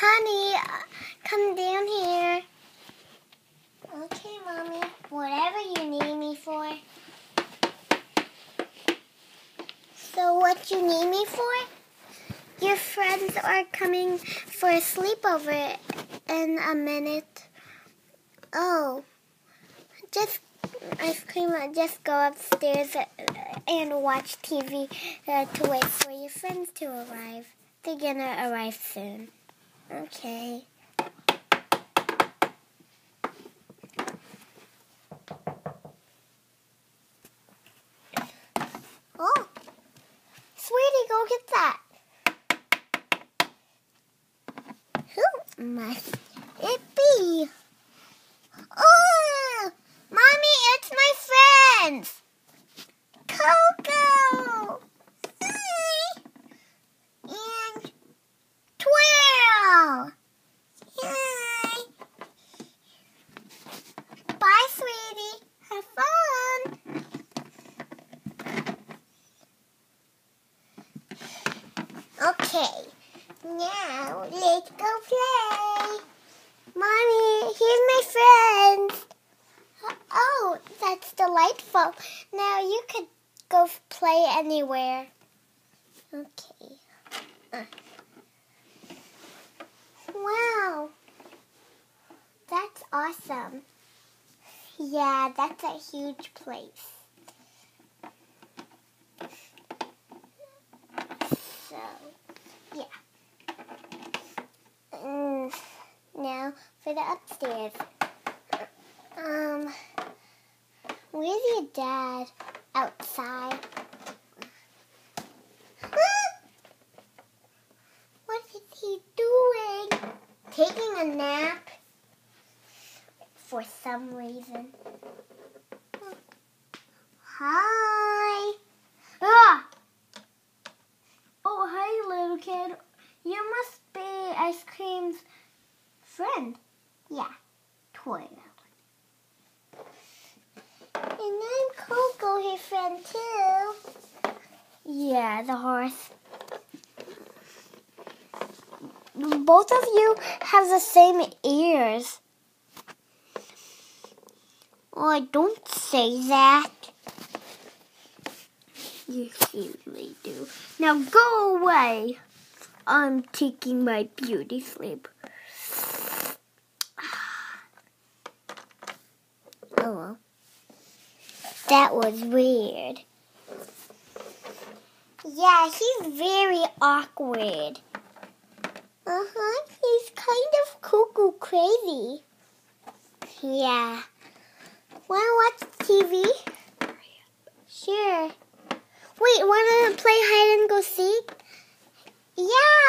Honey, come down here. Okay, Mommy. Whatever you need me for. So what you need me for? Your friends are coming for a sleepover in a minute. Oh. Ice cream, just go upstairs and watch TV to wait for your friends to arrive. They're gonna arrive soon. Okay. Oh, sweetie, go get that. Who must it be? Oh, Mommy, it's my friends. Coco. Hi. And Twirl. Hi. Bye, sweetie. Have fun. Okay, now let's go play. Mommy, here's my friends. Oh, that's delightful. Now you could go play anywhere. Okay. Wow. That's awesome. Yeah, that's a huge place. So, yeah. Now for the upstairs. Where's your dad? Outside. What is he doing? Taking a nap? For some reason. Hi. Ah! Oh, hi, little kid. You must be Ice Cream's friend. Yeah, Twirl. And I'm Coco, his friend, too. Yeah, the horse. Both of you have the same ears. Oh, don't say that. You usually do. Now go away. I'm taking my beauty sleep. Oh well. That was weird. Yeah, he's very awkward. He's kind of cuckoo crazy. Yeah. Want to watch TV? Sure. Wait, want to play hide and go seek? Yeah.